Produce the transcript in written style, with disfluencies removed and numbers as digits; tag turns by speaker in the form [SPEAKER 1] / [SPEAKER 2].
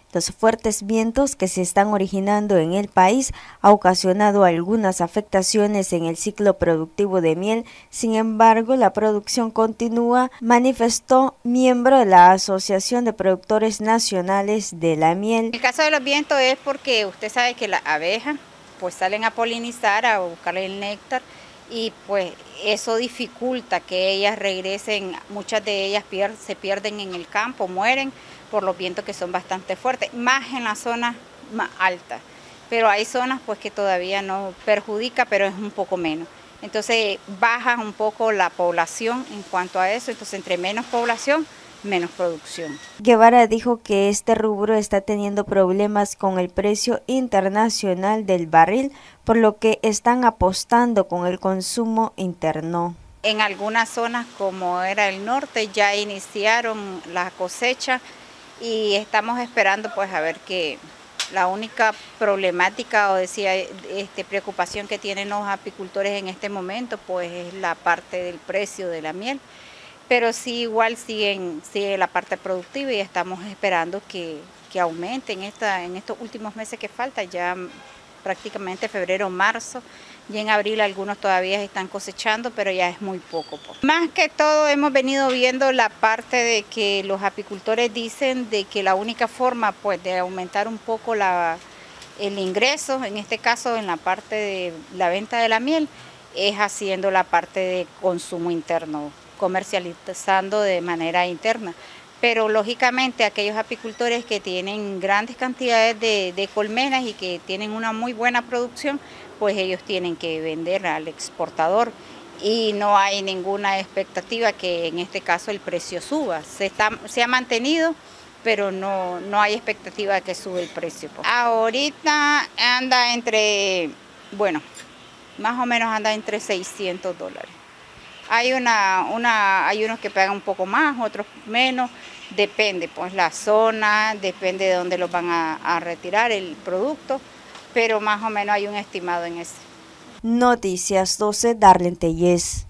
[SPEAKER 1] Los fuertes vientos que se están originando en el país ha ocasionado algunas afectaciones en el ciclo productivo de miel. Sin embargo, la producción continúa, manifestó miembro de la Asociación de Productores Nacionales de la Miel.
[SPEAKER 2] El caso de los vientos es porque usted sabe que las abejas pues salen a polinizar, a buscarle el néctar, y pues eso dificulta que ellas regresen. Muchas de ellas se pierden en el campo, mueren por los vientos que son bastante fuertes, más en las zonas más altas. Pero hay zonas pues que todavía no perjudica, pero es un poco menos. Entonces baja un poco la población en cuanto a eso, entonces entre menos población, menos producción.
[SPEAKER 1] Guevara dijo que este rubro está teniendo problemas con el precio internacional del barril, por lo que están apostando con el consumo interno.
[SPEAKER 2] En algunas zonas, como era el norte, ya iniciaron la cosecha y estamos esperando pues a ver que la única problemática o preocupación que tienen los apicultores en este momento pues es la parte del precio de la miel. Pero sí, igual sigue la parte productiva y estamos esperando que aumente en estos últimos meses que falta, ya prácticamente febrero, marzo, y en abril algunos todavía están cosechando, pero ya es muy poco. Más que todo hemos venido viendo la parte de que los apicultores dicen de que la única forma pues de aumentar un poco el ingreso, en este caso en la parte de la venta de la miel, es haciendo la parte de consumo interno, comercializando de manera interna. Pero lógicamente aquellos apicultores que tienen grandes cantidades de colmenas y que tienen una muy buena producción, pues ellos tienen que vender al exportador y no hay ninguna expectativa que en este caso el precio suba. Se ha mantenido, pero no hay expectativa de que sube el precio. Ahorita anda más o menos anda entre $600. Hay unos que pagan un poco más, otros menos, depende pues la zona, depende de dónde los van a retirar el producto, pero más o menos hay un estimado en eso.
[SPEAKER 1] Noticias 12, Darlene Tellez.